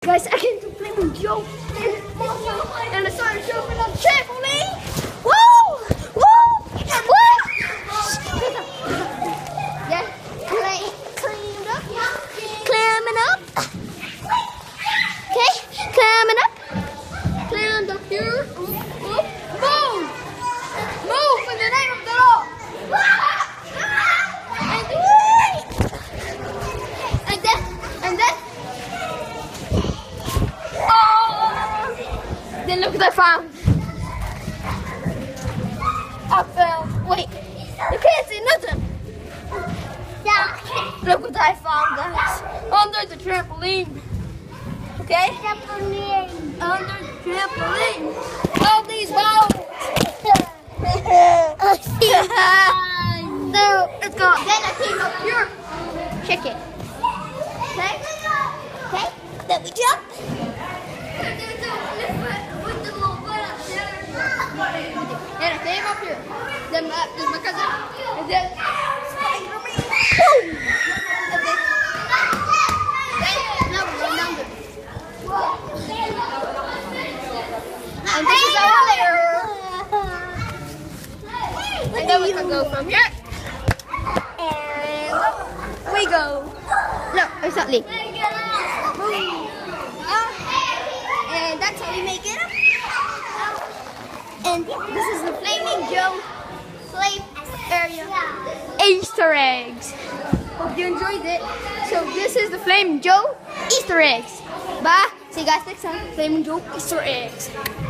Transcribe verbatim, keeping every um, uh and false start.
Guys, I came to Flaming Joe and I started jumping on the trampoline. Woo! Woo! Woo! Yeah, climb, climb up, climbing up. Okay, climbing up, climbed up here. Move, move, move in the name of the Lord. And then, and then. Then look what I found. I found. Wait, you can't see nothing. Yeah. Look what I found, guys. Under the trampoline. Okay. Trampoline. Under the trampoline. All these balls. No, it's gone. Then I came up here. Check it. Okay. Okay. Then we jump. And I came up here. Then my, then my cousin. And then Spider-Man. Boom! And then, then now we run down there. And this is our layer. And then we can go from here. And we go. No, it's not leak. And that's how we make it up. And this is the Flaming Joe slave area. Easter eggs. Hope you enjoyed it. So this is the Flaming Joe Easter eggs. Bye. See you guys next time. Flaming Joe Easter eggs.